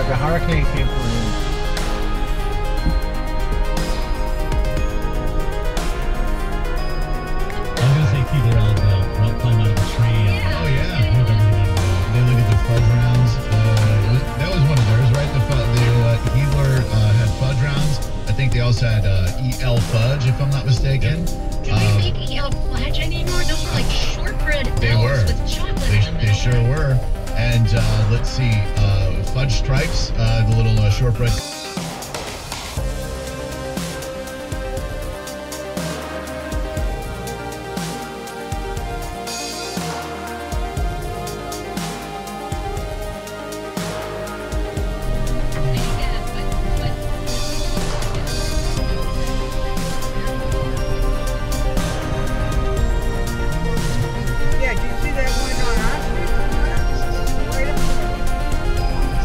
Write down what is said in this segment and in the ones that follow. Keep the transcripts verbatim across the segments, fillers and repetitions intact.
The hurricane came through. I was gonna say people are all uh, climb out of the tree. And, Yeah. oh yeah, they look at the fudge rounds. Uh, that was one of theirs, right? The fu- the uh, Healer uh, had fudge rounds. I think they also had uh, E L fudge, if I'm not mistaken. Do Um, they make E L fudge anymore? Those were like shortbread They L's were. with chocolate They, in the they middle. sure were. And uh, let's see, uh, fudge stripes, uh, the little uh, shortbread. Yeah, but, but Yeah, did you see that one on our street? Right up there.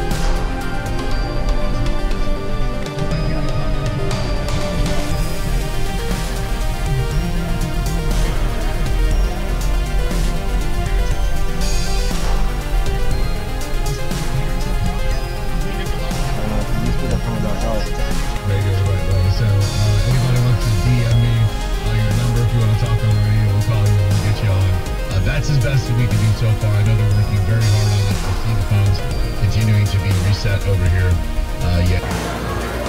Uh, these people coming back out. There you go, right, right. So, uh, anybody wants to D M me uh, your number if you want to talk on the radio, we'll call you and we'll get you on. Uh, that's as best as we can do so far. I know they're working very hard on it. I see the phones continuing to be reset over here. Uh, yeah.